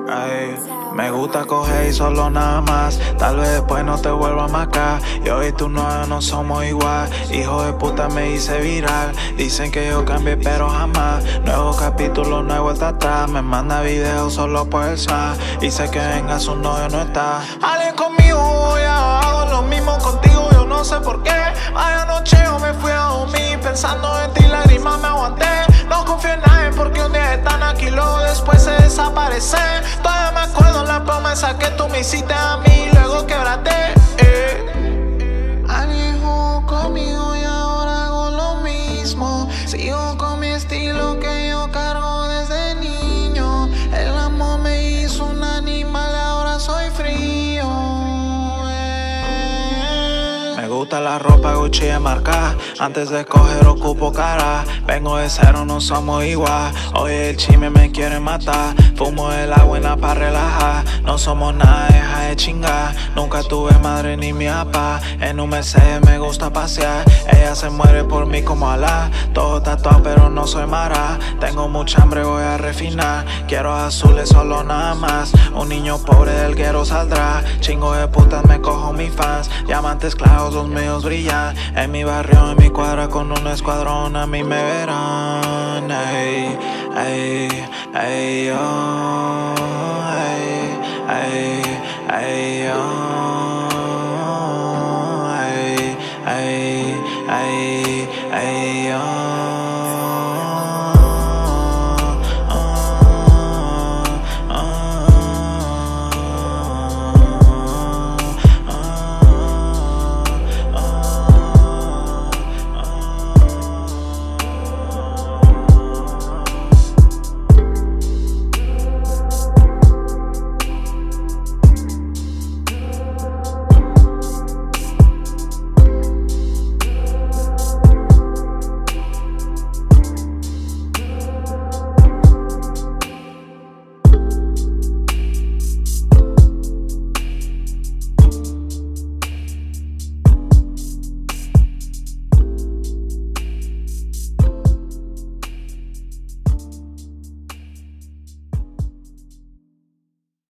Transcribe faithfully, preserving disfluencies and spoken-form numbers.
Ay, me gusta coger y solo nada más. Tal vez después no te vuelva más acá. Yo y tu novio no somos igual. Hijo de puta me hice viral. Dicen que yo cambié pero jamás. Nuevo capítulo, nueva vuelta atrás. Me manda videos solo por el Snap. Y sé que venga su novio no está. Alguien conmigo, ya hago lo mismo contigo. Yo no sé por qué. Vaya noche yo me fui a dormir pensando en ti, lágrimas me aguanté. No confío en nadie porque un día están aquí, luego después se desaparecen. Todavía me acuerdo la promesa que tú me hiciste a mí, luego quebraste. Eh. Alguien jugó conmigo y ahora hago lo mismo. Sigo con mi estilo que yo cargo desde niño. El amor me hizo un animal, ahora soy frío. Eh. Me gusta la ropa Gucci de marca. Antes de escoger ocupo cara. Vengo de cero, no somos igual. Hoy el chisme me quiere matar. Fumo de la buena pa' relajar. No somos nada, deja de chingar. Nunca tuve madre ni mi papá. En un Mercedes me gusta pasear. Ella se muere por mí como Alá. Todo tatuado pero no soy mara. Tengo mucha hambre, voy a refinar. Quiero azules solo nada más. Un niño pobre del guero saldrá. Chingo de putas me cojo mis fans. Diamantes claros, los míos brillan. En mi barrio, en mi cuadra con un escuadrón. A mí me verán. Ey, ey, ey, oh.